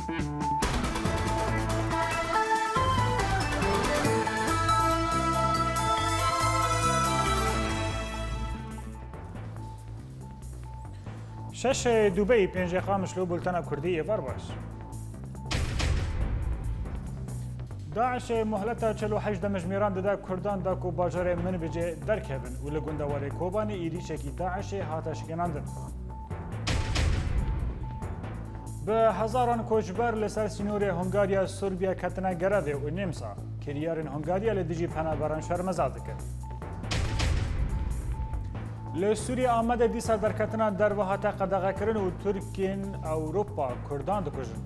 شش دبي بينجي خامش لو بولتنا كردية فرباش داعش مهلتا 48 دمجميران دادا كردان داكو باجر من بجي دركبن ولگوندا واري كوباني ايريشكي داعش هاتش كناندن به هزاران کوچبر لسر سینور هنگاریا سوربیا کتنا گرده و نیمسا کریارن هنگاریا لدیجی پنابران شرمزاد کرد. لسوریه آمده دیسا در کتنا در وحاتا قدغه کرن و ترکین اوروپا کردان دکجن.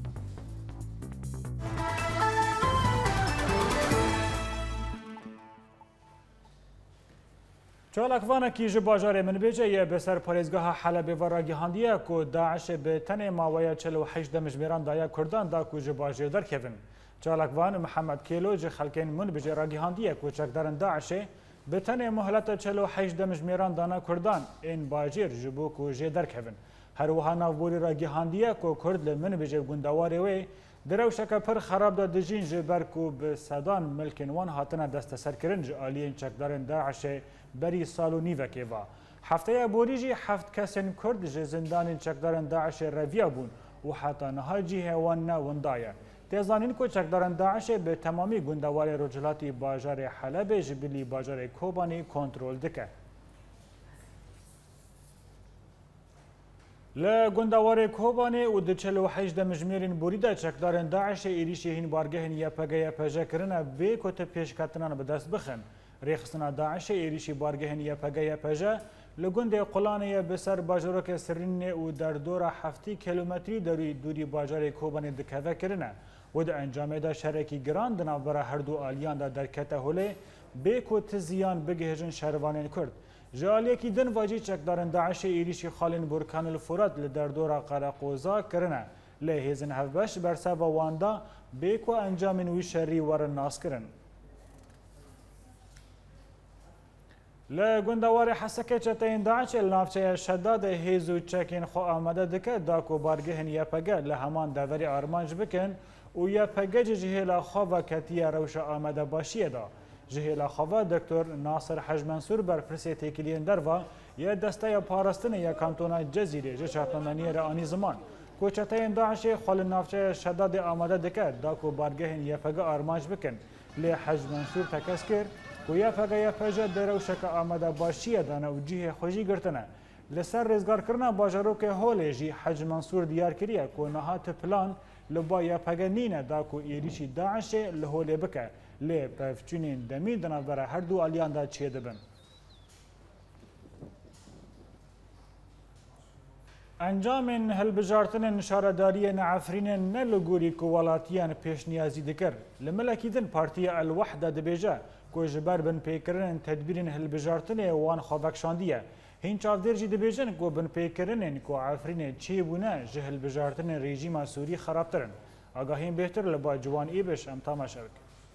چالکوانه کی جباجار من بیجه یه بسر پاریزگاه حلب و راگیهاندیه که داعش به تن ماویه 48 دمجمیران دایا کردان دا که جباجر در کفن. چالکوان محمد کیلو جه خلکین من بیجه راگیهاندیه که چکدارن داعش به تن مهلت 48 دمجمیران دانا کردان این باجر جبو که جه در کفن. هر وها نافبوری راگیهاندیه که کرد لمن بیجه گندواری وی دروشک پر خراب داد دجین جبر کو به صدان ملکن وان هاتنا دست سرکرن جالیین چکدارن داعش بری سالو نیو کیوا هفته بوریجی هفت کسین کرد ج زندان چکدارن داعش رویا بون و حتی نهاجی هوان نه وندایا تزانین کو چکدارن داعش به تمامی گندوار رجلاتی بازار حلب جبلی بازار کوبانی کنترل دکه لگندوار کوبانی و د 48 دمجمیرین بوریدا چکدارن داعش ایریشی هین بارگهن یا پجا کرنه به کوت پیش کتنان به دست بخن ریخستنا داعش ایریشی بارگهن یا پجا لگند قلانه بسر باجروک سرین و در دور 7 کیلومتری دوری باجار کوبانی دکوه کرنه و د انجام دا شرکی گران دنا برا هر دو آلیان دا در کته هله به کوت زیان بگهجن شهروانین کرد جالیکی دن واجی چکدارن داعش ایریشی خالین برکان الفرات لدر دورا قرقوزا کرنه لهزن هفبش برسا و واندا بیکو انجام وی شری ورن ناس کرن. لگندوار حسکه چتین داعش النافچه شداد هیزو چکین خو آمده دکه داکو بارگهن یا پگه لهمان داوری آرمانج بکن و یا پگه جهیلا خوا کتیه روش آمده باشیه دا. جهیلا خوا دکتر ناصر حج منصور بر پرسی تکیلین دروا یا دسته پاراستن یا کانتون جزیره جشاپمنی رانی زمان کوچتین داعش خال نافچه شداد آمده دکه داکو بارگهن یا پگه آرمانج بکن لی حج منصور تکس کرد و یا پگه دروشک آمده باشیه دانه و جیه خوشی گرتنه لسر رزگار کرنا باجروک هوله جی حج منصور دیار کریه که نهات پلان لبا یا پگه نینه داکو ایریشی داعش لهوله بکه لی پفچونین دمین دنا برای هر دو آلیان دا چیه دبن. انجام هلبجارتن نشارداری نعفرین نلگوری کوالاتیان پیش نیازی دکر لملکی دن پارتی الوحده دبیجه که جبر بن پیکرن تدبیرین هلبجارتن وان خوابکشاندیه هین چاودر جی دبیجن که بن پیکرن که عفرین چی بونه جه هلبجارتن رژیم سوری خرابترن آگاهین بهتر لبا جوان ایبش امتام شوک.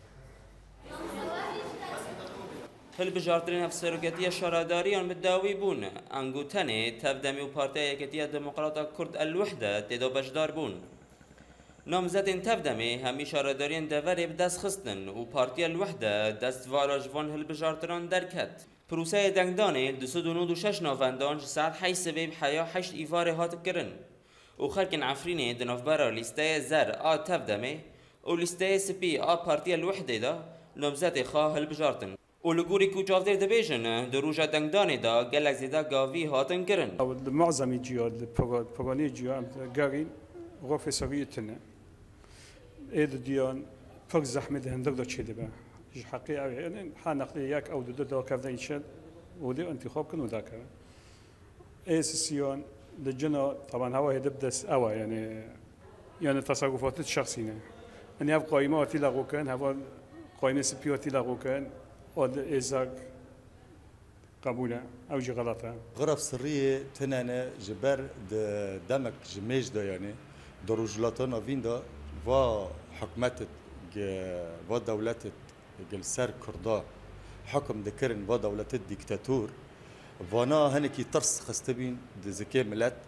هلبجارترین افسروکتی شاراداریان مداوی بون انگوتنه تفدمی و پارتی یکتی دموکراتا کرد الوحده تدو بجدار بون نامزدین تفدمی همی شاراداریان دوری بدست خستن و پارتی الوحده دست واراجوان هلبجارتران درکت پروسه دنگدانه 296 نوفندانج ساعت 8 سبیب حیا 8 ایوار هات کرن و خلکن عفرینه دنوفبرا لیسته زر آ تفدمی و لیسته سپی آ پارتی الوحده دا نامزد خواه هلبجارتن و لگوری کوچافدر دبیجن دروجا دنگدانی دا گلک زیدا گاوی هاتن کرن. معظم جیاد پرانی جیاد گارین غرفه سویتنه. اید دیان پر زحمت هندر دا چه دبا. حقیقه یعنی حنقلی یک او دو دا کردن شد و دی انتخاب کن و دا کرد. اساسیان لجنا طبعا هوا هدب دست اوا يعني تصرفات الشخصية يعني هذا قائمة لغو كان هذا قائمة سبيوتي لغو كان ود إزاق قبوله أو جي غلطة غرف سرية تنانا جبر دمك جميج دا يعني دروجلاتنا فين دا و حكمت و دولة جلسر كردا حكم ذكرن و دولة الدكتاتور وانا هنكي ترس خستبين ذكي ملت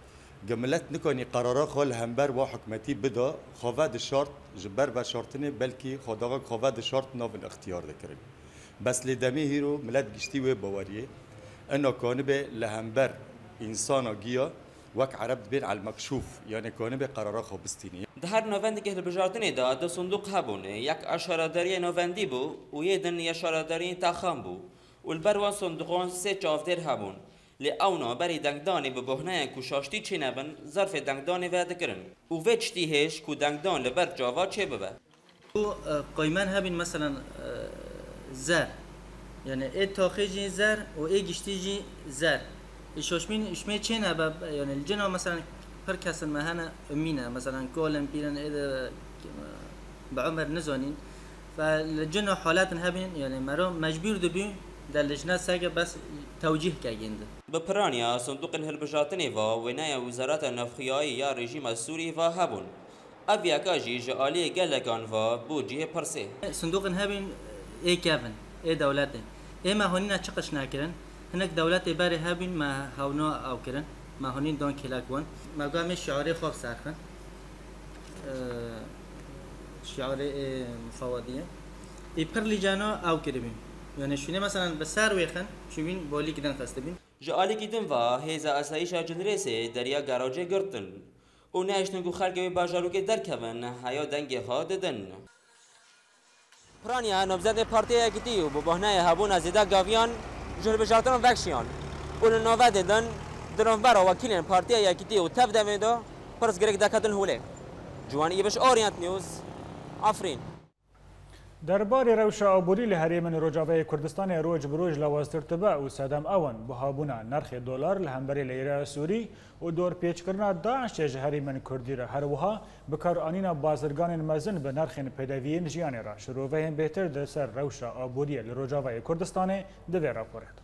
جملت نکنی قرارا خال همبر و حکمتی بدا خواد شرط جبر و شرطنه بلکی خداغا خواد شرط ناون اختیار دکرن بس لدمی هیرو ملت گشتی و باوریه انه کانبه لهمبر انسان گیا وک عرب بین على المكشوف يعني كانبه قرارا خوبستینی ده هر نوندی که بجارتنی دا دو صندوق هبون یک اشاره‌داری نوندی بو و یه دن اشاره‌داری تاخام بو و البروان صندوقان سه چافدر هبون لی اونا بری دنگدانی به بهنه کوشاشتی چی نبن ظرف دنگدانی وعده کرن و وچتی هش کو دنگدان لبر جاوا چه ببه و قایمان هبین مثلا زر يعني ايه تاخيجي زر و ايه گشتيجي زر شوشمين اشمي چه نبا يعني الجنا مثلا هر کس مهنا امينه مثلا كولن بيرن اذا بعمر نزونين فالجنا حالات هبين يعني مرو مجبور دبي در لجنه ساگه بس توجیه کردند. بپرانیا صندوق الهلبجاتنی و ونای وزارت نفخیایی یا رژیم سوری و هبون. ابیا کاجی جالی گلگان و بودجه پرسه. صندوق هبین ای کافن ای دولته. ای ما هونینا چقش نکردن. هناك دولت باره هبین ما هونا او کردن. ما هونین دان کلاکوان. ما قام شعار خواب سرخن. شعار مفوضیه. ای پر لجانا او کردیم. يعني شونه مثلا بسار ويخن شوين بولي كدن خستبين جالي كدن وا هيزا اسايشا جنريسي دريا گاراجي گرتن و ناشتنگو خلقوي باجاروكي دركبن هيا دنگي ها ددن پرانيا نبزد پارتي اكتي و ببهناي هابونا زيدا گاويان جل بجارتن وكشيان و نووا ددن درنبر وكيلن پارتي اكتي و تف دميدو پرس گرك دكتن هوله جوان يبش اورينت نيوز عفرين دربار روشا آبوری لهریمن روجاوی کردستان روج بروج لوازترتبه و سدم اون بهابونا نرخ دلار لهمبری لیره سوری و دور پیچ کرنا داعش هریمن کردی را هر وها بکار آنینا بازرگان مزن به نرخ پیدوین جیانی را شروع وهم بهتر در سر روشا آبوری لروجاوی کردستان دوی راپورت.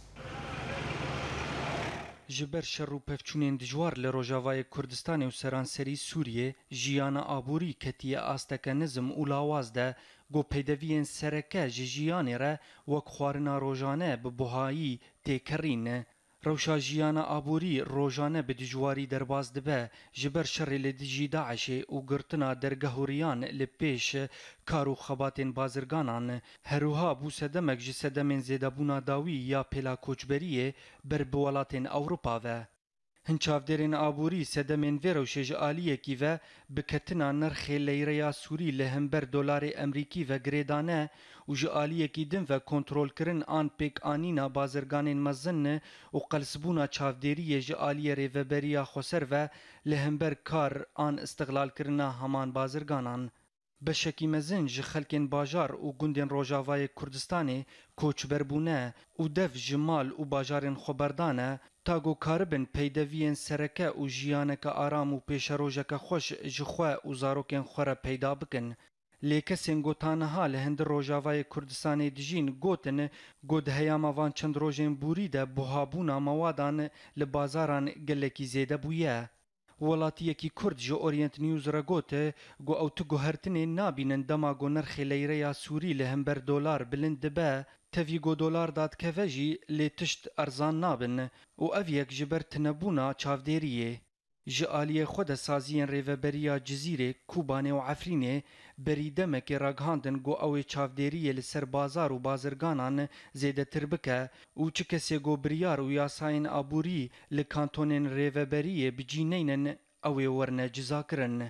جبر شر و پفچونین دجوار لروجاوای کردستان و سرانسری سوریه جیانا آبوری کتیه آستک نظم و لاواز ده گو پیدوین سرکه جیانی را وک خوارنا روژانه ببهایی تکرین روشا جیانا آبوری روژانه به دجواری درباز دبه جبر شر لدجی داعش و گرتنا درگهوریان لپیش کارو خباتین بازرگانان هروها بو سدمک جسدمین زیدابونا داوی یا پلا کوچبریه بر بولاتین اوروپا و هنچافدرین آبوری سدمین ویروش جالیه کی و بکتنا نرخ لیره سوری لهمبر دلار امریکی و گریدانه و جالیه کی دم و کنترل کرن آن پیک آنینا بازرگانین مزن و قلسبونا چافدری جالیه ریوبریا خسر و لهمبر کار آن استقلال کرنا همان بازرگانان بشکی مزن جخلکن باجار و گندن روجاوای کردستانی کوچبربونه و دف جمال و باجارن خبردانه تاگو کاربن پیدوین سرکه و جیانک آرام و پیشروجک خوش جخواه و زاروکن خوره پیدا بکن. لیکسین گوتانها لهند روجاوای کردستانی دجین گوتن گود هیاما وان چند روژین بوریده بوهابونا موادان لبازاران گلکی زیده بویه. ولاتی کی کرد جو اورینت نیوز را گوته گو او تو گوهرتنی نابینن دما گو نرخ لیره یا سوری لهمبر دلار بلند به تفی گو دلار داد کفجی لی تشت ارزان نابن و اویک جبر تنبونا چافدیریه جالیه خود سازین ریوبریا جزیره کوبانه و عفرینه بریدمک راگهاندن گو او چافدیریه لسر بازار و بازرگانان زیده تربکه و چه کسی گو بریار و یاساین آبوری لکانتونین ریوبریه بجینینن او ورنه جزا کرن.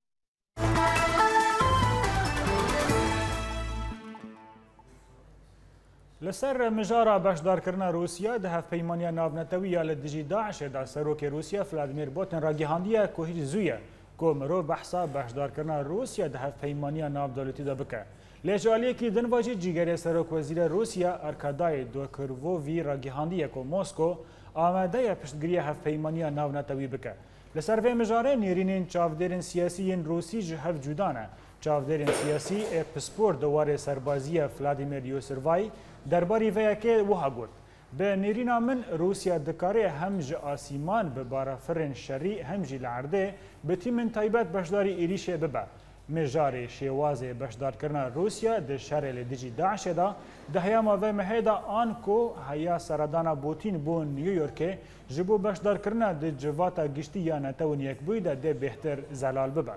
لسر مجارا بشدارکردنا روسیا ده هفپیمانیا ناونتویه لدجی داعش دا سروک روسیا ولادیمیر پوتین را گیهاندیه که هیچ زویه که مرو بحثا بشدارکردنا روسیا ده هفپیمانیا ناودولتی دا بکه. لیجالیه که دنواجی جیگری سروک وزیر روسیا ارکادای دوکرووی را گیهاندیه که موسکو آماده پشتگیری هفپیمانیا ناونتوی بکه. لسر وی مجاره نیرینین چاودرین سیاسیین روسی جهف جودانه. چاودرین سیاسی پسپور دواره سربازی ولادیمیر یوسروای درباری ویاکه وها گفت به نیرینا من روسیا دکاره هم ج آسیمان به بارافرن شری هم جی لعرده به تیمن تایبت بشداری ایریشه ببه مجاری شێوازێ بەشدارکردنا رووسیا di şerê li dijî Daişê da di heyama ve mehê da an ku heya seredana Putin bû New Yorkê ji bo beşdarkirina di civata giştî ya netewên yekbûyî de dê bêhtir zelal bibe.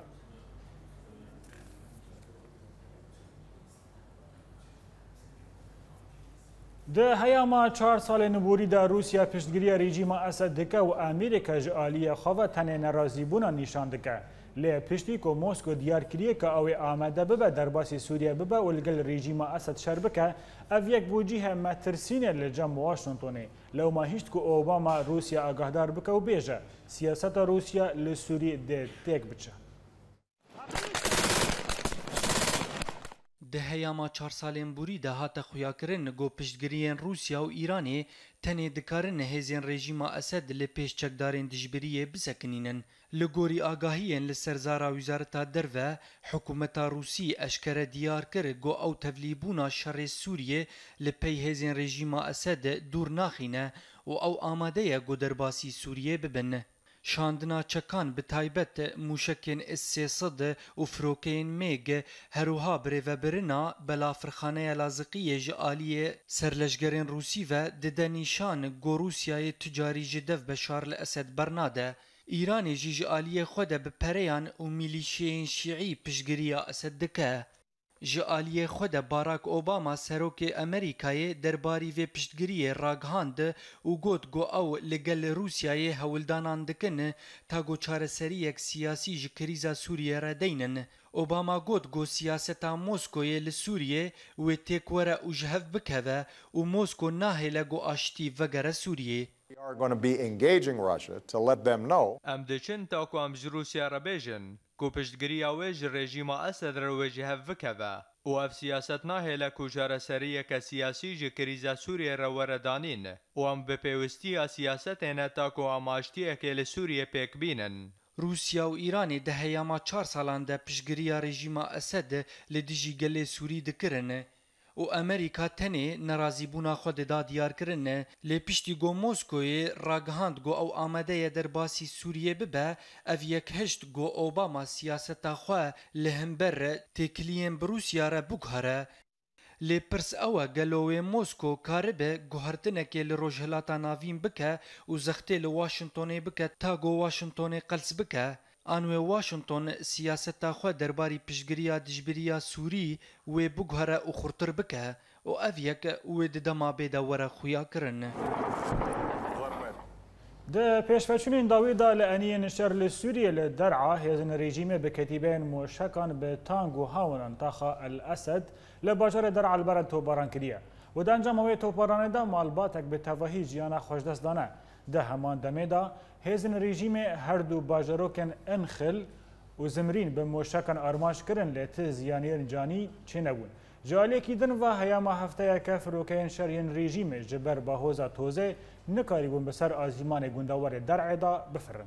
Di heyama 4 salên nûborî de Rûsya piştgiriya rejîma Esed dike û Amerîka ji aliyê xwe ve tenê nerazîbûna nîşan dike. Lê piştî ku Mosko diyar kiriye ka ew ê amade bibe derbasî Sûriye bibe û li gel rejîma Esed şer bike, ev yek bû cîhe metirsînê li cem Washingtonê. Lewma hîşt ku Obama Rûsya agahdar bike û bêje siyaseta Rûsya li Sûrî dê têk biçe. Di heyama 4 salên borî de hate xuyakirin got piştgiriyên Rûsya û Îranê tenê dikarin hêzên rejîma Esed li pêş çekdarên dijberiyê bisekinînin. Li gorî agahiyên li ser zara Wizareta Derve, hikûmeta Rûsî eşkere diyar kir got ew tevlîbûna şerê Sûriyê li pey hêzên rejîma Esed dûr naxîne û ew amade ye got derbasî Sûriyê bibin. Şandina çekan bi taybet mûşekên S-300 û firokeyên mêg herûha birêvebirina belafirxaneya Laziqiyê ji aliyê serleşgerên Rûsî ve dide nîşan got Rûsyayê ticarî ji dev Beşar li Esed bernade. Îranê jî ji aliyê xwe de bi pereyan û milîşeyên Şîî piştgiriya Esed dike. Ji aliyê xwe de Barack Obama serokê Amerîkayê derbarî vê piştgiriyê ragihand û got ew li gel Rûsyayê hewildanan dikin ta got çareseriyek siyasî ji krîza Sûriyê re deynin. Obama got siyaseta Moskoyê li Sûriyê wê têkwere û ji hev bikeve û Mosko nahêle got aştî vegere Sûriyê. We are going to be engaging Russia to let them know. Em diçin taku em ji Rûsya re bêjin ku piştgiriya wê ji rejîma Esed re wê ji hev bikeve û ev siyaset nahêle ku çareseriyeke siyasî ji krîza Sûriyê re were danîn û em bi pêwistiya siyasetê ne taku em aştiyekê li Sûriyê pêk bînin. Rûsya û Îranê di heyama 4 salan de piştgiriya rejîma Esed li dijî gelê Sûrî dikirin û Amerîka tenê nerazîbûna xwe dida diyarkirin lê piştî got Moskoyê ragihand got ew amade ye derbasî Sûriyê bibe, ev yek hişt got Obama siyaseta xwe li hember têkiliyên bi Rûsya re biguhere. Lê pirs ew e gelo wê Mosko karibe guhertinekê li Rojhilata Navîn bike û zextê li Washingtonê bike ta got Washingtonê qels bike. An wê Washington siyaseta xwe derbarî piştgiriya dijberiya Sûrî wê biguhere û xurtir bike û ev yek wê di dema bê de were xuyakirin. Di pêşveçûnên dawî da li eniyên şer li Sûriyê li derca hêzên rejîmê bi ketîbeyên moşekan bi tang û hawinan taxa El Esed li bajarê derca li ber topbaran kiriye. û di encama wê topbaranê de malbatek bi tevahî jiyana xweşdest dane. Di heman demê da hêzên rejîmê her du bajarokên Enxil û Zimrîn bi moşekan armanc kirin lê ti ziyaniyên canî çê nebûn. Ji aliyekî din ve heyama hefteyeke firokeyên şer yên rejîmê ji ber bahoza tozê nikarîbûn bi ser azîmanê gundewarê dercê da bifirin.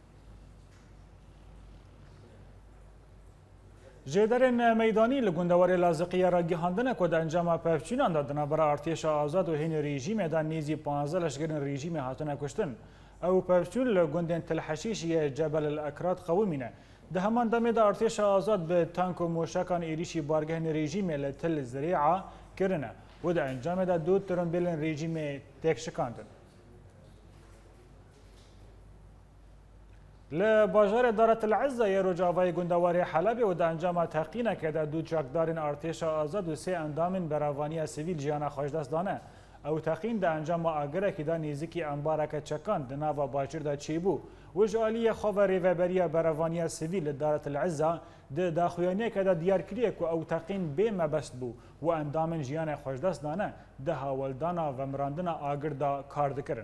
Jêderên meydanî li gundewarê Laziqiya re gihandine ku di encama pevçûnan da di navbera artêşa azad û hênê rejîmê de nêzî 15 leşgerên rejîmê hatine kuştin. Ew pevçûn li gundên Tilheşîşiyê Cebel el Ekrat qewimîne. Di heman demê de artêşa azad bi tank û moşekan êrişî bargehên rejîmê li Til Zirê'a kirine û di encamê de du tirimbêlên rejîmê têk şikandin. Li bajarê Daret el Ezzayê rojavayê gundewarê Helebê û di encama teqînekê de du çekdarên artêşa azad û sê endamên beravaniya sivîl jiyana xweşdest dane. Ew teqîn di encama agirekî de nêzîkî embareke çekan di nava bajir de çêbû û ji aliyê xwe ve rêveberiya beravaniya sivîl li Daret el Ezza di daxuyaniyekê de diyarkiriye ku ew teqîn bê mebest bû û endamên jiyanê xweşdest dane di haweldana ve mirandina agir da kar dikirin.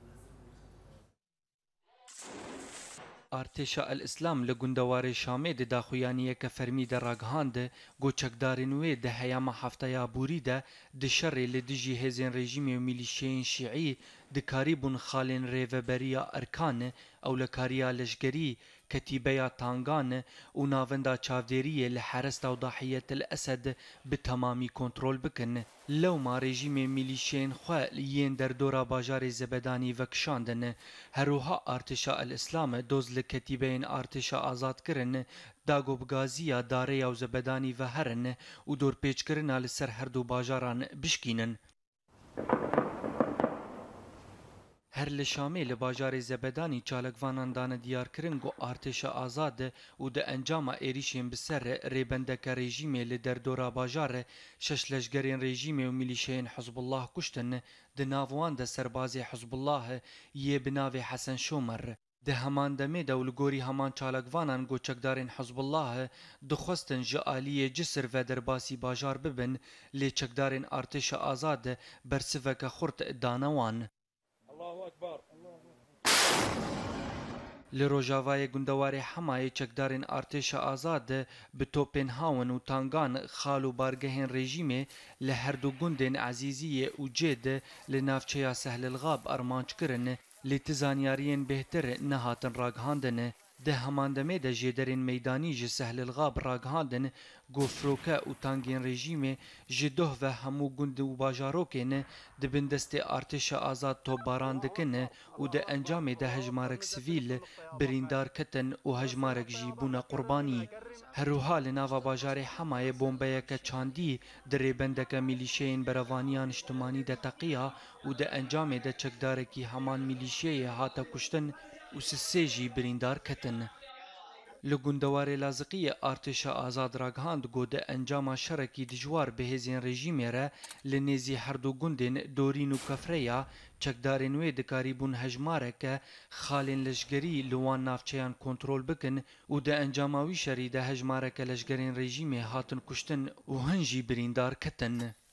Artêşa El İslam li gundewarê Şamê di daxuyaniyeke fermî de ragihand got çekdarên wê di heyama hefteya borî de di şerê li dijî hêzên rejîmê û milîşeyên Şîî dikarîbûn xalên rêveberiya erkan ew li kariya leşgerî ketîbeya tangan û navenda çavdêriyê li Heresta û Dahiyetil Esed bi temamî kontrol bikin. Lewma rejîmê milîşeyên xwe yên derdora bajarê Zebedanî vekişandin. Herûha artêşa El İslam doz li ketîbeyên artêşa azad kirin داگۆبگازیە دارەیە و زەبەدانی و هەرن و دۆرپێچکردنا لەسەر هەردوو باژاران بشکینن. هەر لە شامێ لە باژارê زەبەدانی چالکڤانان دانە دیارکردن گۆ ئارتێشە ئازاد و دە ئەنجاما ێریشên bi ser rêbendeka rejîmê li derdora bajarê şeş leşgerên rejîmê û milîşeyên Hizbullah kuştin di nav wan de serbazê Hizbullah yê bi navê Hesen Şomer. Di heman demê de û li gorî heman çalakvanan goçekdarên Hizbullah dixwestin ji aliyê Cisr ve derbasî bajar bibin lê çekdarên artêşa azad bersiveke xurt dane wan. Li Rojavayê gundewarê Hemayê çekdarên artêşa azad bi topên hawan û tangan xal û bargehên rejîmê li her du gundên Ezîziyê û Cêd li navçeya Sehlilgab armanc kirin lê ti zanyariyên bêhtir nehatin ragihandin. Di heman demê de jêderên meydanî ji Sehlilgab ragihandin gofroke û tangên rejîmê ji doh ve hemû gund û bajarokên dibin destê artêşa azad topbaran dikin û di encamê de hejmarek sivîl birîndar ketin û hejmarek jî bûne qurbanî. Herûha li nava bajarê Hemayê bombeyeke çandî di rêbendeke milîşeyên berevaniya niştimanî de teqiya û di encamê de çekdarekî heman milîşeyê hate kuştin û sê jî birîndar ketin. Li gundewarê Laziqiyê artêşa azad ragihand got di encama şerekî dijwar bi hêzên rejîmê re li nêzî her du gundên Dorîn û Kefreya çekdarên wê dikarîbûn hejmareke xalên leşgerî li wan navçeyan kontrol bikin û di encama wî şerî de hejmareke leşgerên rejîmê hatin kuştin û hin jî birîndar ketin.